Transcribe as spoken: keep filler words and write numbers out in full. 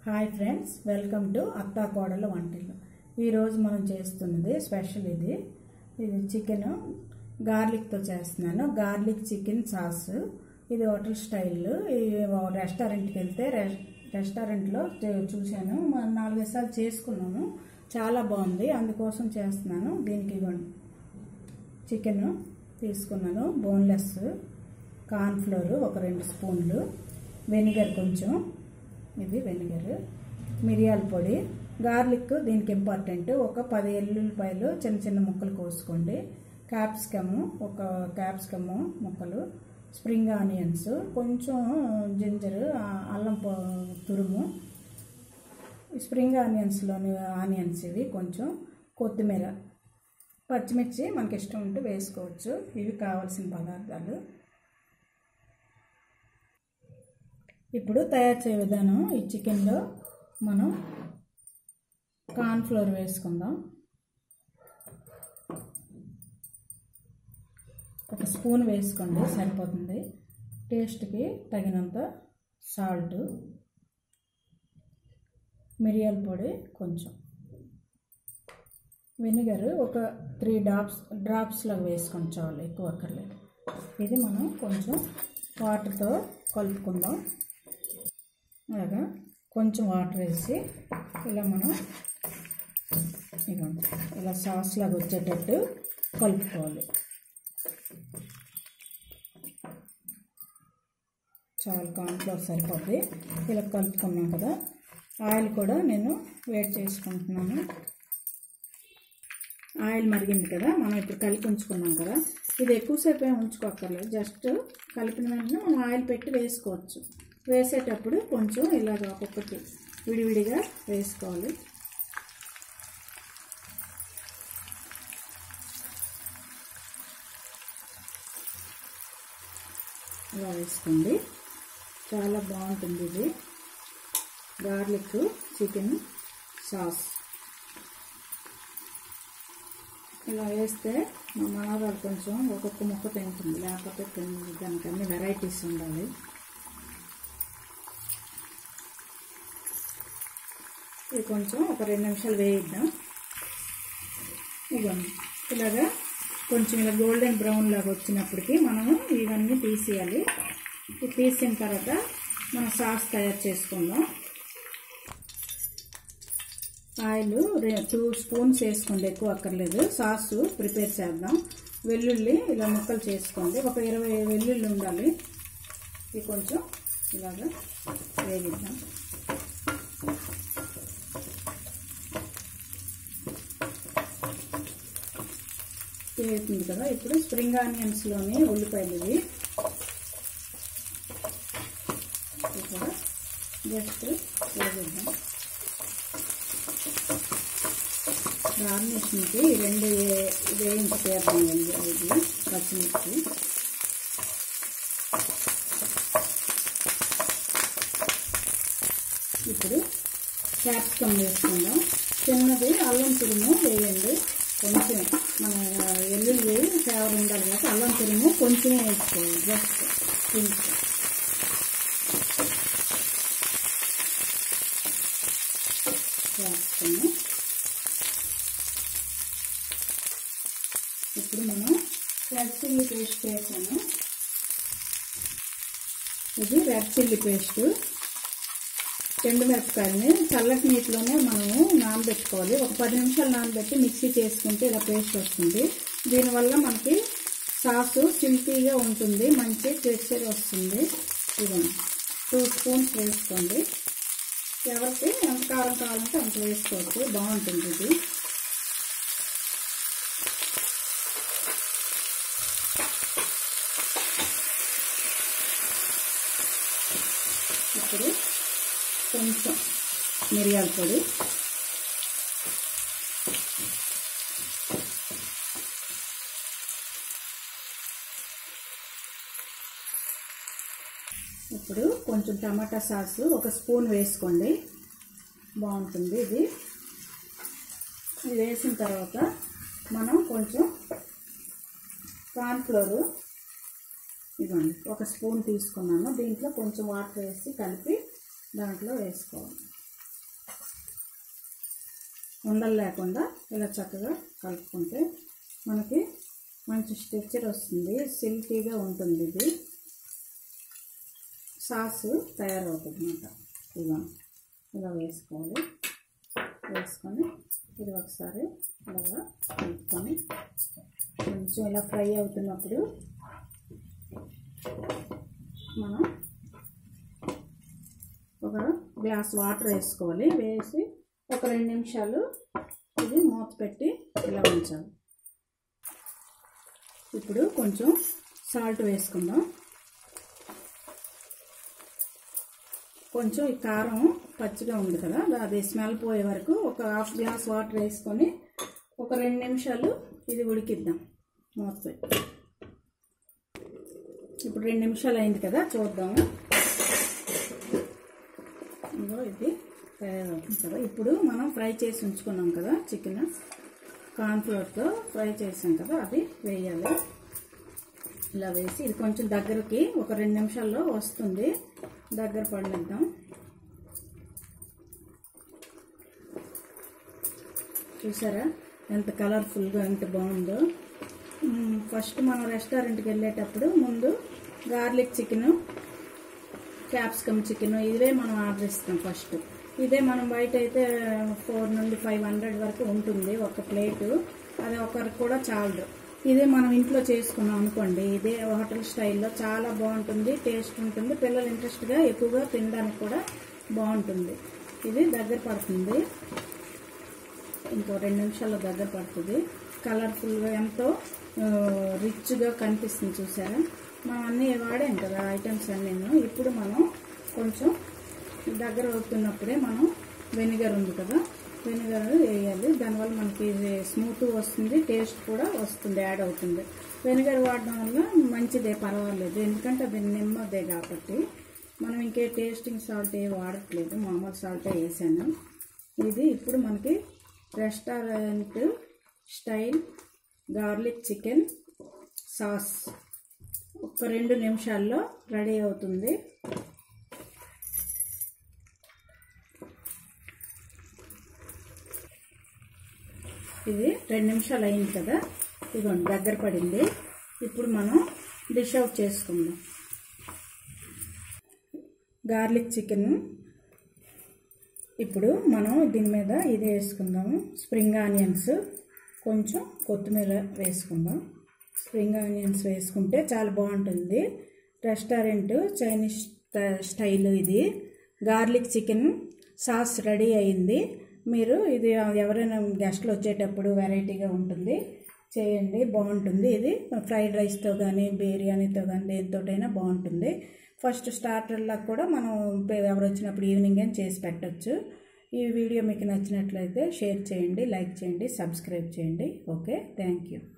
Hi friends, welcome to అత్తా కోడల వంటిల్లు. ఈరోజు మనం చేస్తున్నది స్పెషల్. ఇది ఇది చికెన్ గార్లిక్తో చేస్తున్నాను. Garlic chicken sauce. ఇది హోటల్ స్టైల్. ఇది రెస్టారెంట్కి వెళ్తే రెస్టారెంట్లో చూశాను, నాలుగైదు సార్లు చేసుకున్నాను. చాలా బాగుంది, అందుకోసం చేస్తున్నాను. దీనికి చికెన్ తీసుకున్నాను, బోన్లెస్, కార్న్ఫ్లోర్ ఒక రెండు స్పూన్లు, వెనిగర్ కొంచెం, ఇది వెనిగర్, మిరియాల పొడి, గార్లిక్ దీనికి ఇంపార్టెంట్. ఒక పది ఎల్లుల్లిపాయలు చిన్న చిన్న ముక్కలు కోసుకోండి, క్యాప్సికము ఒక క్యాప్సికము ముక్కలు, స్ప్రింగ్ ఆనియన్స్, కొంచెం జింజర్, అల్లం తురుము, స్ప్రింగ్ ఆనియన్స్లోని ఆనియన్స్ ఇవి, కొంచెం కొత్తిమీర, పచ్చిమిర్చి మనకి ఇష్టం ఉంటే వేసుకోవచ్చు. ఇవి కావాల్సిన పదార్థాలు. ఇప్పుడు తయారు చేయ విధానం. ఈ చికెన్లో మనం కార్న్ఫ్లోర్ వేసుకుందాం. ఒక స్పూన్ వేసుకోండి, సరిపోతుంది. టేస్ట్కి తగినంత సాల్ట్, మిరియాల పొడి కొంచెం, వెనిగర్ ఒక త్రీ డ్రాప్స్ డ్రాప్స్లో వేసుకొని చాలు, ఎక్కువ అక్కర్లేదు. ఇది మనం కొంచెం వాటర్తో కలుపుకుందాం. అలాగా కొంచెం వాటర్ వేసి ఇలా మనం ఇవ్వండి, ఇలా సాస్ లాగా వచ్చేటట్టు కలుపుకోవాలి. చాలా కార్న్ఫ్లోర్ సరిపోద్ది. ఇలా కలుపుకున్నాం కదా. ఆయిల్ కూడా నేను వేడి చేసుకుంటున్నాను. ఆయిల్ మరిగింది కదా, మనం ఇప్పుడు కలిపి ఉంచుకున్నాం కదా. ఇది ఎక్కువసేపు ఏమి ఉంచుకోక్కర్లేదు, జస్ట్ కలిపిన వెంటనే మనం ఆయిల్ పెట్టి వేసుకోవచ్చు. వేసేటప్పుడు కొంచెం ఇలాగ ఒక్కొక్కటి విడివిడిగా వేసుకోవాలి. ఇలా వేసుకోండి, చాలా బాగుంటుంది ఇది గార్లిక్ చికెన్ సాస్. ఇలా వేస్తే మా మనవరాలు కొంచెం ఒక్కొక్క ముక్క తింటుంది, లేకపోతే దానికి అన్ని వెరైటీస్ ఉండాలి. ఇది కొంచెం ఒక రెండు నిమిషాలు వేయిద్దాం. ఇవ్వండి, ఇలాగా కొంచెం ఇలా గోల్డెన్ బ్రౌన్ లాగా వచ్చినప్పటికీ మనము ఇవన్నీ తీసేయాలి. ఇది తీసిన తర్వాత మనం సాస్ తయారు చేసుకుందాం. ఆయిల్ టూ స్పూన్స్ వేసుకోండి, ఎక్కువ అక్కర్లేదు. సాసు ప్రిపేర్ చేద్దాం. వెల్లుల్లి ఇలా ముక్కలు చేసుకోండి, ఒక ఇరవై వెల్లుల్లి ఉండాలి. ఇది కొంచెం ఇలాగా వేగిద్దాం. వేస్తుంది కదా. ఇప్పుడు స్ప్రింగ్ ఆనియన్స్లోని ఉల్లిపాయలు ఇవి కూడా జస్ట్ వేగిద్దాం. గార్నిష్కి రెండు వేయించి తీద్దాం. ఇది పచ్చిమిర్చి, ఇప్పుడు క్యాప్సికమ్ వేసుకుందాం. చిన్నది అల్లం తురుము వేయండి. కొంచెం మన వెల్లుల్లి ఫ్లేవర్ ఉండాలి కాబట్టి అల్లం తురుము కొంచెమే వేసుకోవాలి, జస్ట్ కొంచెం. క్యాప్సికమ్. ఇప్పుడు మనం రెడ్ చిల్లీ పేస్ట్ వేసాను. ఇది రెడ్ చిల్లీ పేస్ట్. ఎండుమిరపకాయలని చల్లటి నీటిలోనే మనము నానబెట్టుకోవాలి. ఒక పది నిమిషాలు నానబెట్టి మిక్సీ చేసుకుంటే ఇలా పేస్ట్ వస్తుంది. దీనివల్ల మనకి సాసు సిల్కీగా ఉంటుంది, మంచి టెక్స్చర్ వస్తుంది. ఇదిగోండి, టూ స్పూన్స్ వేసుకోండి. ఎవరికి ఎంత కారం కావాలంటే అంత వేసుకోవచ్చు, బాగుంటుంది ఇది. ఇప్పుడు కొంచెం మిరియాల పొడి, ఇప్పుడు కొంచెం టమాటా సాసు ఒక స్పూన్ వేసుకోండి, బాగుంటుంది ఇది. ఇది వేసిన తర్వాత మనం కొంచెం కార్న్ఫ్లోర్, ఇదిగోండి ఒక స్పూన్ తీసుకున్నాను. దీంట్లో కొంచెం వాటర్ వేసి కలిపి దాంట్లో వేసుకోవాలి. ఉండలు లేకుండా ఇలా చక్కగా కలుపుకుంటే మనకి మంచి స్ట్రక్చర్ వస్తుంది, సిల్కీగా ఉంటుంది. ఇది సాస్ తయారవుతుంది అన్నమాట. ఇలా ఇలా వేసుకోవాలి. వేసుకొని ఇది ఒకసారి ఇలా కలుపుకొని కొంచెం ఇలా ఫ్రై అవుతున్నప్పుడు మనం ఒక గ్లాస్ వాటర్ వేసుకోవాలి. వేసి ఒక రెండు నిమిషాలు ఇది మూత పెట్టి ఇలా ఉంచాలి. ఇప్పుడు కొంచెం సాల్ట్ వేసుకుందాం. కొంచెం ఈ కారం పచ్చిగా ఉంది కదా, అది స్మెల్ పోయే వరకు ఒక హాఫ్ గ్లాస్ వాటర్ వేసుకొని ఒక రెండు నిమిషాలు ఇది ఉడికిద్దాం మూత పెట్టి. ఇప్పుడు రెండు నిమిషాలు అయింది కదా, చూద్దాము. ఇంకో ఇది తయారవుతుంది కదా. ఇప్పుడు మనం ఫ్రై చేసి ఉంచుకున్నాం కదా చికెన్, కార్న్ఫ్లోర్తో ఫ్రై చేసాం కదా, అది వేయాలి. ఇలా వేసి ఇది కొంచెం దగ్గరికి ఒక రెండు నిమిషాల్లో వస్తుంది, దగ్గర పడిద్దాం. చూసారా ఎంత కలర్ఫుల్గా ఎంత బాగుందో. ఫస్ట్ మనం రెస్టారెంట్కి వెళ్ళేటప్పుడు ముందు గార్లిక్ చికెను, క్యాప్సికమ్ చికెను ఇవే మనం ఆర్డర్ ఇస్తాం ఫస్ట్. ఇదే మనం బయట అయితే ఫోర్ నుండి ఫైవ్ హండ్రెడ్ వరకు ఉంటుంది ఒక ప్లేటు. అది ఒకరికి కూడా చాలదు. ఇదే మనం ఇంట్లో చేసుకున్నాం అనుకోండి, ఇదే హోటల్ స్టైల్లో చాలా బాగుంటుంది, టేస్ట్ ఉంటుంది, పిల్లలు ఇంట్రెస్ట్గా ఎక్కువగా తినడానికి కూడా బాగుంటుంది. ఇది దగ్గర పడుతుంది, ఇంకో రెండు నిమిషాల్లో దగ్గర పడుతుంది. కలర్ఫుల్గా ఎంతో రిచ్గా కనిపిస్తుంది. చూసారా, మనం అన్నీ వాడాం కదా ఐటమ్స్ అన్నీ. ఇప్పుడు మనం కొంచెం దగ్గర అవుతున్నప్పుడే మనం వెనిగర్ ఉంది కదా, వెనిగర్ వేయాలి. దానివల్ల మనకి స్మూత్ వస్తుంది, టేస్ట్ కూడా వస్తుంది, యాడ్ అవుతుంది. వెనిగర్ వాడడం వల్ల మంచిదే, పర్వాలేదు, ఎందుకంటే అది నిమ్మదే కాబట్టి. మనం ఇంకే టేస్టింగ్ సాల్ట్ ఏ వాడట్లేదు, మామూలు సాల్టే వేసాను. ఇది ఇప్పుడు మనకి restaurant style garlic chicken sauce ఒక రెండు నిమిషాల్లో రెడీ అవుతుంది. ఇది రెండు నిమిషాలు అయింది కదా, ఇదిగోండి దగ్గర పడింది. ఇప్పుడు మనం డిష్ అవుట్ చేసుకుందాం. గార్లిక్ చికెన్ ఇప్పుడు మనం దీని మీద ఇది వేసుకుందాము, స్ప్రింగ్ ఆనియన్స్, కొంచెం కొత్తిమీర వేసుకుందాం. స్ప్రింగ్ ఆనియన్స్ వేసుకుంటే చాలా బాగుంటుంది. రెస్టారెంట్ చైనీస్ స్టైల్ ఇది గార్లిక్ చికెన్ సాస్ రెడీ అయింది. మీరు ఇది ఎవరైనా గెస్ట్లు వచ్చేటప్పుడు వెరైటీగా ఉంటుంది, చేయండి, బాగుంటుంది. ఇది ఫ్రైడ్ రైస్తో కానీ బిర్యానీతో కానీ దేనితోటైనా బాగుంటుంది. ఫస్ట్ స్టార్టర్లా కూడా మనం ఎవరు వచ్చినప్పుడు ఈవినింగ్ అని చేసి పెట్టచ్చు. ఈ వీడియో మీకు నచ్చినట్లయితే షేర్ చేయండి, లైక్ చేయండి, సబ్స్క్రైబ్ చేయండి. Okay, thank you.